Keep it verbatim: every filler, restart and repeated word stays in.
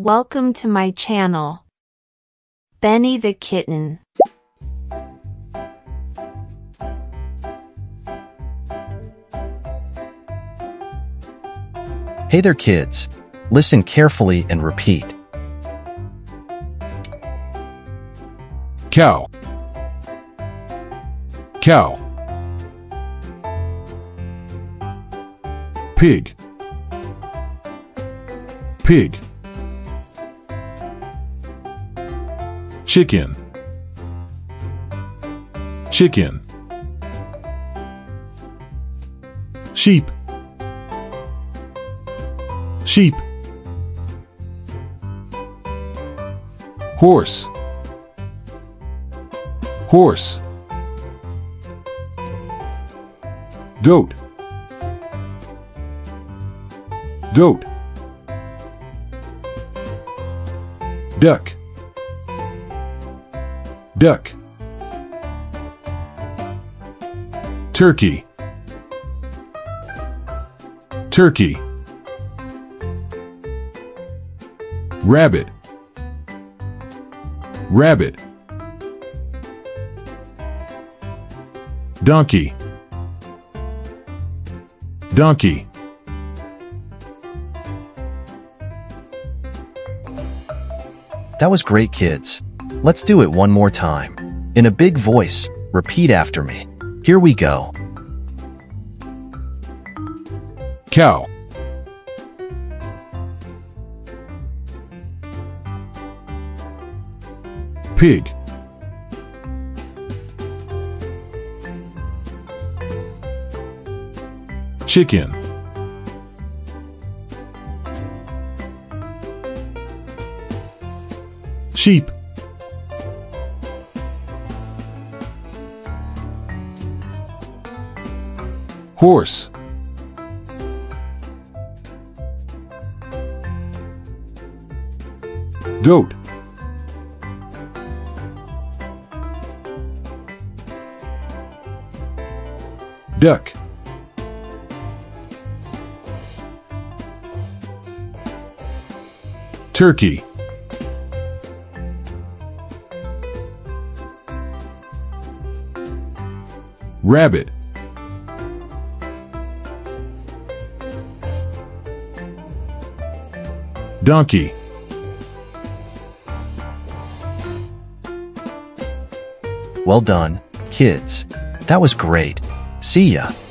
Welcome to my channel. Benny the Kitten. Hey there, kids. Listen carefully and repeat. Cow. Cow. Pig. Pig. Chicken. Chicken. Sheep. Sheep. Horse. Horse. Goat. Goat. Duck. Duck. Turkey. Turkey. Rabbit. Rabbit. Donkey. Donkey. That was great, kids. Let's do it one more time. In a big voice, repeat after me. Here we go. Cow. Pig. Chicken. Sheep. Horse. Goat. Duck. Turkey. Rabbit. Donkey. Well done, kids. That was great. See ya.